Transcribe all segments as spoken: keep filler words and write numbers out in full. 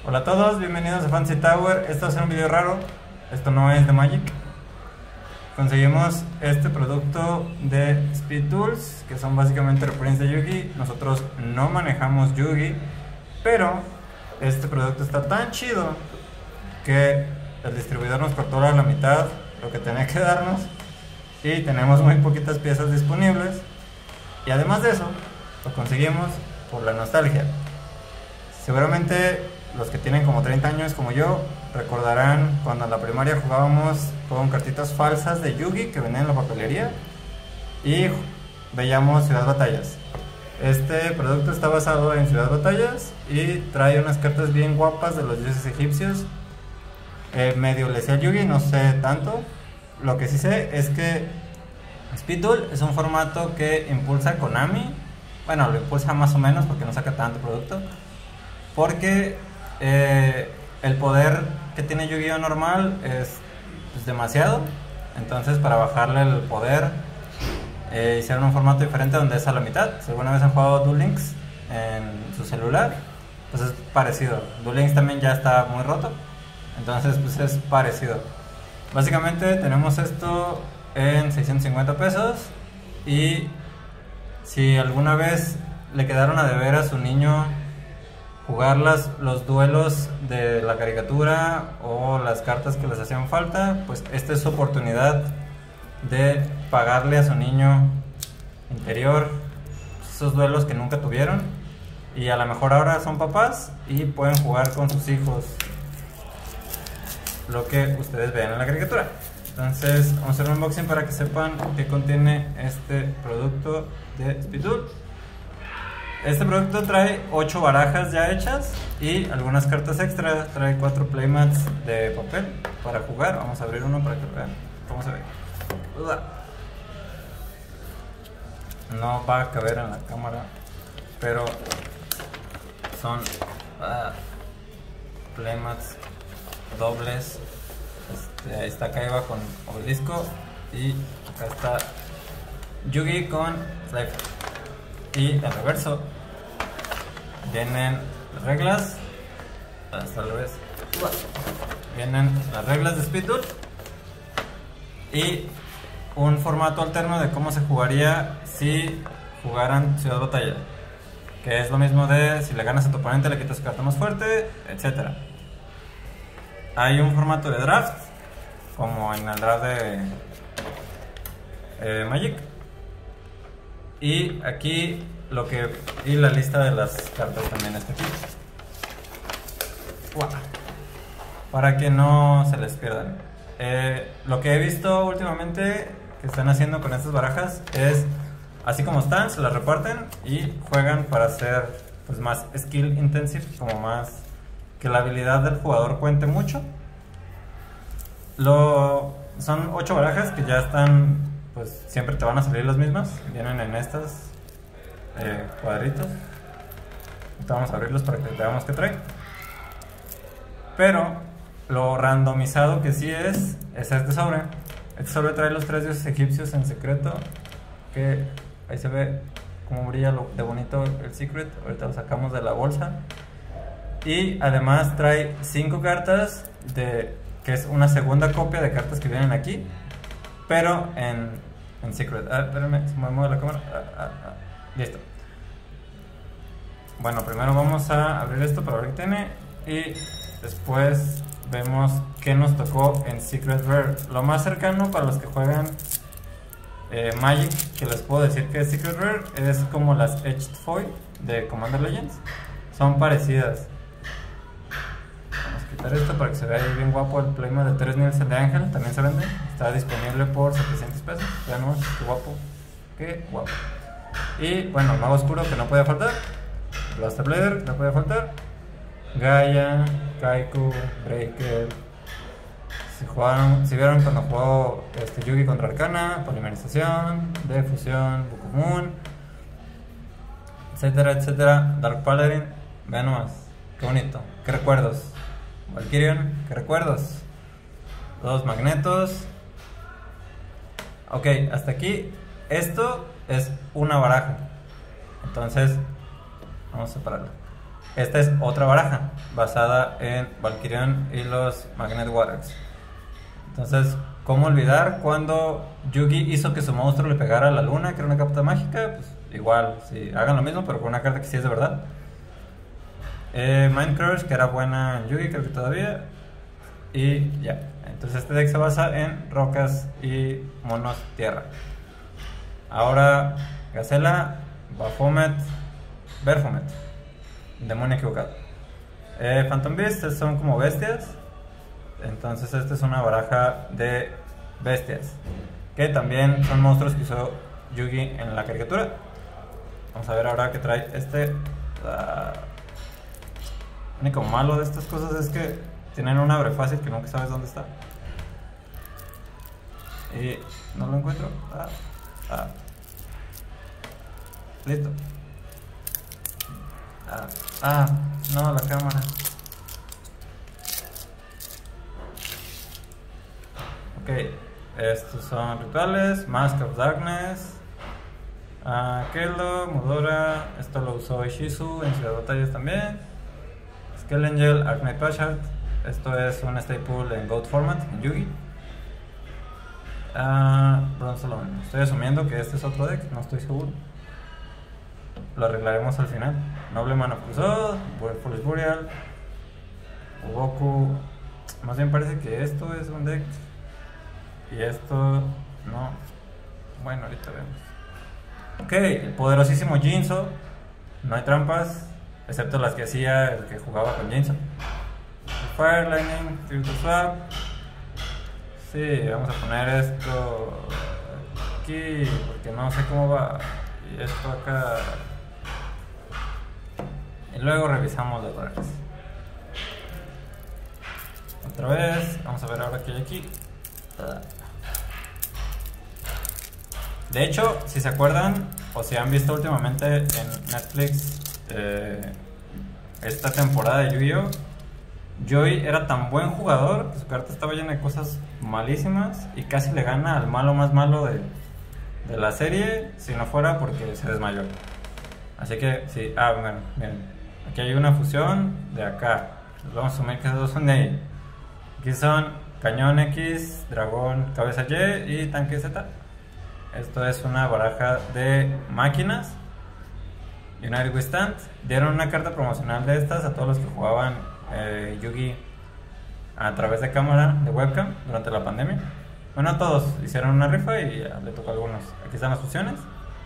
Hola a todos, bienvenidos a Fantasy Tower. Esto va a ser un video raro, esto no es de Magic. Conseguimos este producto de Speed Tools, que son básicamente reprints de Yu-Gi. Nosotros no manejamos Yu-Gi, pero este producto está tan chido que el distribuidor nos cortó a la mitad lo que tenía que darnos y tenemos muy poquitas piezas disponibles. Y además de eso, lo conseguimos por la nostalgia. Seguramente los que tienen como treinta años como yo recordarán cuando en la primaria jugábamos con cartitas falsas de Yu-Gi que venían en la papelería y veíamos Ciudad Batallas. Este producto está basado en Ciudad Batallas y trae unas cartas bien guapas de los dioses egipcios. Eh, medio le sé a Yu-Gi, no sé tanto. Lo que sí sé es que Speed Tool es un formato que impulsa Konami. Bueno, lo impulsa más o menos porque no saca tanto producto. Porque eh, el poder que tiene Yu-Gi-Oh normal es pues, demasiado. Entonces, para bajarle el poder, eh, hicieron un formato diferente donde es a la mitad. Si alguna vez han jugado Duel Links en su celular, pues es parecido. Duel Links también ya está muy roto, entonces pues es parecido. Básicamente tenemos esto en seiscientos cincuenta pesos. Y si alguna vez le quedaron a deber a su niño jugar las, los duelos de la caricatura o las cartas que les hacían falta, pues esta es su oportunidad de pagarle a su niño interior esos duelos que nunca tuvieron, y a lo mejor ahora son papás y pueden jugar con sus hijos lo que ustedes vean en la caricatura. Entonces vamos a hacer un unboxing para que sepan qué contiene este producto de Speed Tool. Este producto trae ocho barajas ya hechas y algunas cartas extra. Trae cuatro playmats de papel para jugar. Vamos a abrir uno para que vean cómo se ve. No va a caber en la cámara, pero son uh, playmats dobles. Este, ahí está Kaiba con Obelisco y acá está Yu-Gi con Slifer. Y en reverso vienen las reglas, hasta al revés, vienen las reglas de Speed Tool y un formato alterno de cómo se jugaría si jugaran Ciudad Batalla, que es lo mismo de si le ganas a tu oponente le quitas su carta más fuerte, etcétera. Hay un formato de draft, como en el draft de eh, Magic. Y aquí lo que... y la lista de las cartas también está aquí. ¡Uah! Para que no se les pierdan. Eh, lo que he visto últimamente que están haciendo con estas barajas es, así como están, se las reparten y juegan para hacer pues más skill intensive, como más que la habilidad del jugador cuente mucho. Lo, son ocho barajas que ya están, pues siempre te van a salir las mismas. Vienen en estas eh, cuadritos. Ahorita vamos a abrirlos para que veamos qué trae. Pero lo randomizado que sí es, es este sobre. Este sobre trae los tres dioses egipcios en secreto, que ahí se ve cómo brilla lo de bonito el secret. Ahorita lo sacamos de la bolsa. Y además trae cinco cartas de, que es una segunda copia de cartas que vienen aquí, pero en, en secret. Ah, espérenme, se me mueve la cámara. Ah, ah, ah. Listo. Bueno, primero vamos a abrir esto para ver qué tiene y después vemos qué nos tocó en Secret Rare. Lo más cercano para los que juegan eh, Magic que les puedo decir que es Secret Rare es como las Etched Foil de Commander Legends. Son parecidas. Vamos a quitar esto para que se vea ahí bien guapo el playmat de tres Nielsen de Ángel. También se vende. Está disponible por setecientos pesos. Vean nomás, qué guapo. Qué guapo. Y bueno, el mago oscuro que no puede faltar. Blaster Blader, no puede faltar. Gaia, Kaiku, Breaker. Si jugaron, si vieron cuando jugó este, Yu-Gi contra Arcana, Polimerización, de Fusión, Bukumun, etcétera, etcétera. Dark Paladin, vean nomás, qué bonito, qué recuerdos. Valkyrian, qué recuerdos. Dos magnetos. Ok, hasta aquí. Esto es una baraja. Entonces, vamos a separarlo. esta es otra baraja basada en Valkyrion y los Magnet Waters. Entonces, ¿cómo olvidar cuando Yugi hizo que su monstruo le pegara a la luna, que era una carta mágica? Pues igual, sí, hagan lo mismo, pero con una carta que sí es de verdad. Eh, Mind Crush, que era buena en Yugi, creo que todavía. Y ya. Entonces este deck se basa en rocas y monos tierra. Ahora, Gacela, Baphomet, Berfomet. Demonio equivocado. Eh, Phantom Beast son como bestias. Entonces esta es una baraja de bestias, que también son monstruos que usó Yugi en la caricatura. Vamos a ver ahora qué trae este. Uh, lo único malo de estas cosas es que tienen un abre fácil que nunca sabes dónde está. Y no lo encuentro. Ah, ah. Listo. Ah, ah, no, la cámara. Ok, estos son rituales. Mask of Darkness, uh, Kelo, Mudora. Esto lo usó Ishizu en Ciudad de Batallas también. Skull Angel, Arknight Pashart. Esto es un staple en Goat format, en Yugi. uh, Bronze Alone. Estoy asumiendo que este es otro deck, no estoy seguro. Lo arreglaremos al final. Noble Man of Crusade, Foolish Burial, Ugoku. Más bien parece que esto es un deck y esto no. Bueno, ahorita vemos. Ok, el poderosísimo Jinzo. No hay trampas, excepto las que hacía el que jugaba con Jinzo. Fire, Lightning, Tributo Swap. Sí, vamos a poner esto aquí porque no sé cómo va. Y esto acá. Y luego revisamos las barajas. Otra vez, vamos a ver ahora qué hay aquí. De hecho, si se acuerdan o si han visto últimamente en Netflix eh, esta temporada de Yu-Gi-Oh, Joy era tan buen jugador que su carta estaba llena de cosas malísimas y casi le gana al malo más malo de, de la serie, si no fuera porque se desmayó. Así que sí, ah, bueno, miren, aquí hay una fusión de acá. Vamos a asumir que esos dos son de ahí. Aquí son Cañón X, Dragón, Cabeza Y y Tanque Z. Esto es una baraja de máquinas. United We Stand. Dieron una carta promocional de estas a todos los que jugaban eh, Yugi a través de cámara, de webcam, durante la pandemia. Bueno, a todos hicieron una rifa y ya le tocó a algunos. Aquí están las fusiones.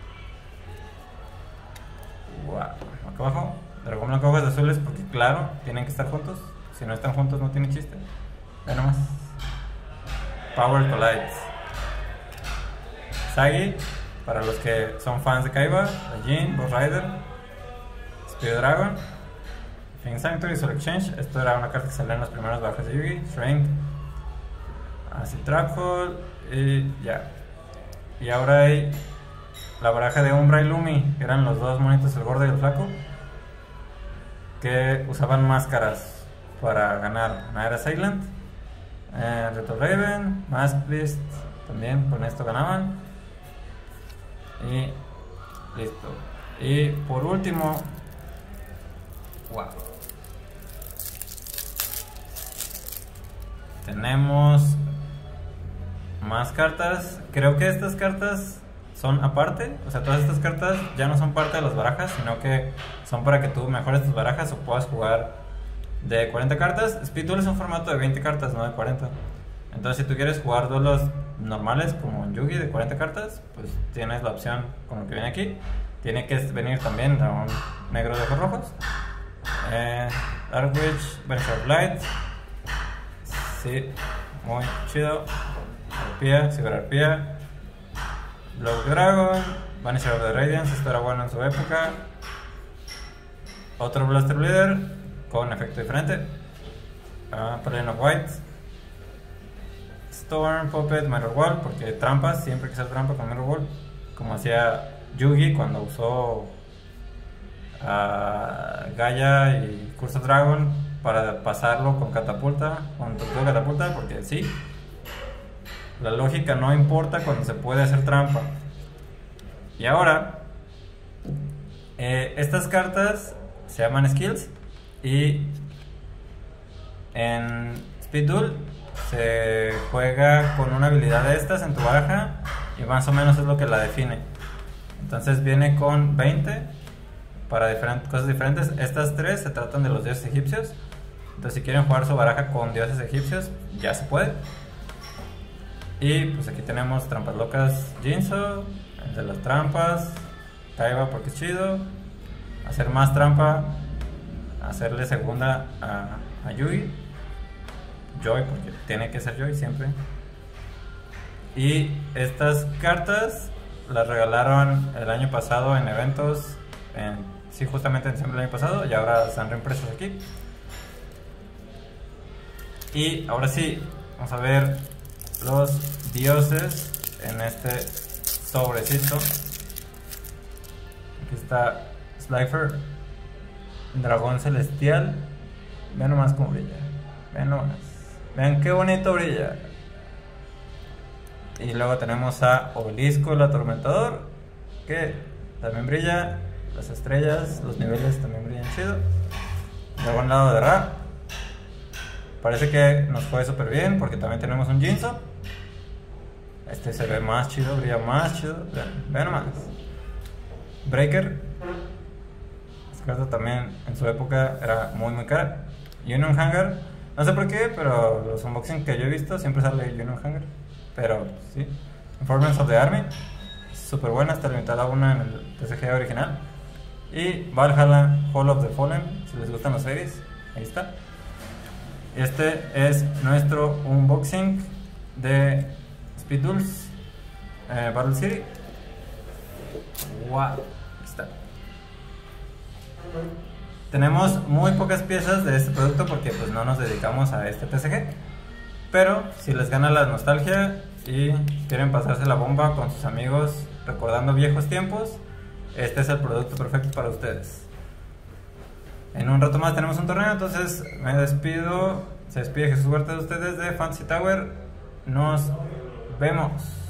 Wow. Acá abajo, Dragón Blanco, Ojos Azules, porque claro, tienen que estar juntos. Si no están juntos no tiene chiste. Ve nomás. Power Collides. Sagi, para los que son fans de Kaiba, Jin, Boss Rider, Spirit Dragon, Fin Sanctuary, Soul Exchange. Esto era una carta que salía en las primeras barajas de Yugi. Shrink, Acid Trap Hole y ya. Y ahora hay la baraja de Umbra y Lumi, que eran los dos monitos, el gordo y el flaco, que usaban máscaras para ganar. Una era Silent, eh, Retro Raven, Mask Beast, también con esto ganaban. Y listo. Y por último, wow, tenemos más cartas. Creo que estas cartas son aparte, o sea, todas estas cartas ya no son parte de las barajas, sino que son para que tú mejores tus barajas o puedas jugar de cuarenta cartas. Speed Duel es un formato de veinte cartas, no de cuarenta. Entonces, si tú quieres jugar duelos normales como en Yugi de cuarenta cartas, pues tienes la opción con lo que viene aquí. Tiene que venir también un negro de ojos rojos. Eh, Dark Witch, Benefit of Light. Sí, muy chido. Arpía, Ciberarpía. Blood Dragon, Vanisher of the Radiance, esto era bueno en su época. Otro Blaster Bleeder con efecto diferente. uh, Paladin of White, Storm, Puppet, Mirror Wall, porque trampas, siempre que sea trampa con Mirror Wall, como hacía Yugi cuando usó a uh, Gaia y Curse of Dragon para pasarlo con catapulta, con tortuga catapulta, porque sí, la lógica no importa cuando se puede hacer trampa. Y ahora, eh, estas cartas se llaman skills Y en Speed Duel se juega con una habilidad de estas en tu baraja y más o menos es lo que la define. Entonces viene con veinte para diferentes, cosas diferentes. Estas tres se tratan de los dioses egipcios. Entonces si quieren jugar su baraja con dioses egipcios, ya se puede. Y pues aquí tenemos trampas locas Jinzo, el de las trampas, Kaiba porque es chido, hacer más trampa, hacerle segunda a, a Yui, Joy porque tiene que ser Joy siempre. Y estas cartas las regalaron el año pasado en eventos, en, sí, justamente en diciembre del año pasado, y ahora están reimpresos aquí. Y ahora sí, vamos a ver los dioses en este sobrecito. Aquí está Slifer, dragón celestial. Vean nomás cómo brilla, vean nomás, vean qué bonito brilla. Y luego tenemos a Obelisco, el atormentador, que también brilla. Las estrellas, los niveles también brillan chido. Dragón lado de Ra, parece que nos fue súper bien porque también tenemos un Jinzo. Este se ve más chido, brilla más chido. Vean, vean nomás. Breaker, esta carta también en su época era muy muy cara. Union Hangar, no sé por qué, pero los unboxing que yo he visto siempre sale Union Hangar. Pero sí, Informants of the Army, súper buena, está limitada a una en el T C G original. Y Valhalla, Hall of the Fallen, si les gustan los series, ahí está. Este es nuestro unboxing de Speed Duels eh, Battle City. Wow, ahí está. Tenemos muy pocas piezas de este producto porque pues no nos dedicamos a este T C G. Pero si les gana la nostalgia y quieren pasarse la bomba con sus amigos recordando viejos tiempos, este es el producto perfecto para ustedes. En un rato más tenemos un torneo, entonces me despido. Se despide Jesús Huerta de ustedes de Fantasy Tower. Nos vemos.